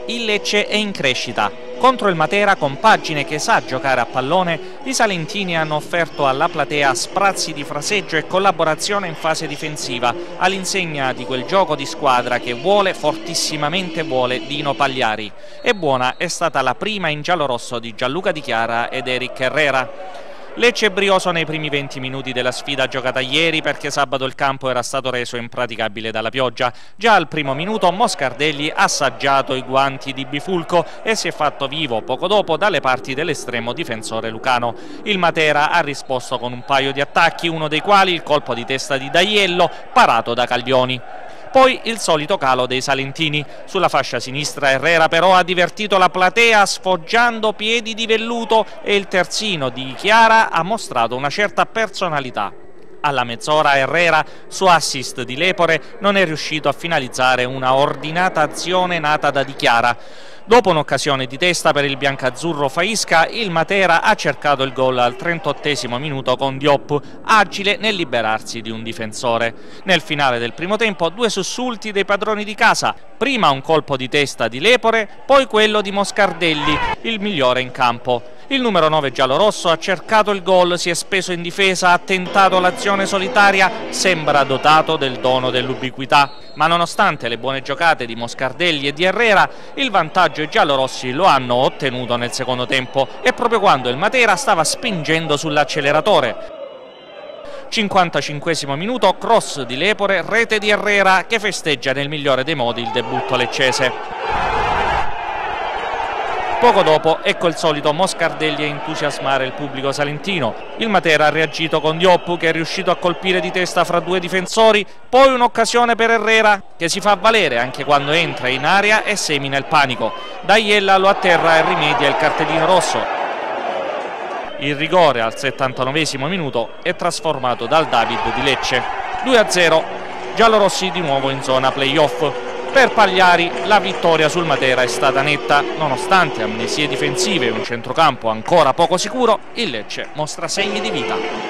il Lecce è in crescita. Contro il Matera, compagine che sa giocare a pallone, i salentini hanno offerto alla platea sprazzi di fraseggio e collaborazione in fase difensiva, all'insegna di quel gioco di squadra che vuole, fortissimamente vuole, Dino Pagliari. E buona è stata la prima in giallorosso di Gianluca Di Chiara ed Eric Herrera. Lecce è brioso nei primi 20 minuti della sfida giocata ieri perché sabato il campo era stato reso impraticabile dalla pioggia. Già al primo minuto Moscardelli ha assaggiato i guanti di Bifulco e si è fatto vivo poco dopo dalle parti dell'estremo difensore lucano. Il Matera ha risposto con un paio di attacchi, uno dei quali il colpo di testa di D'Aiello parato da Caglioni. Poi il solito calo dei salentini. Sulla fascia sinistra Herrera però ha divertito la platea sfoggiando piedi di velluto e il terzino di Chiara ha mostrato una certa personalità. Alla mezz'ora Herrera, su assist di Lepore, non è riuscito a finalizzare una ordinata azione nata da Di Chiara. Dopo un'occasione di testa per il biancazzurro Faisca, il Matera ha cercato il gol al 38esimo minuto con Diop, agile nel liberarsi di un difensore. Nel finale del primo tempo, due sussulti dei padroni di casa, prima un colpo di testa di Lepore, poi quello di Moscardelli, il migliore in campo. Il numero 9 giallorosso ha cercato il gol, si è speso in difesa, ha tentato l'azione solitaria, sembra dotato del dono dell'ubiquità. Ma nonostante le buone giocate di Moscardelli e di Herrera, il vantaggio i giallorossi lo hanno ottenuto nel secondo tempo e proprio quando il Matera stava spingendo sull'acceleratore. 55esimo minuto, cross di Lepore, rete di Herrera che festeggia nel migliore dei modi il debutto leccese. Poco dopo, ecco il solito Moscardelli a entusiasmare il pubblico salentino. Il Matera ha reagito con Diop che è riuscito a colpire di testa fra due difensori, poi un'occasione per Herrera che si fa valere anche quando entra in area e semina il panico. D'Aiello lo atterra e rimedia il cartellino rosso. Il rigore al 79esimo minuto è trasformato dal David di Lecce. 2-0, giallorossi di nuovo in zona playoff. Per Pagliari la vittoria sul Matera è stata netta, nonostante amnesie difensive e un centrocampo ancora poco sicuro, il Lecce mostra segni di vita.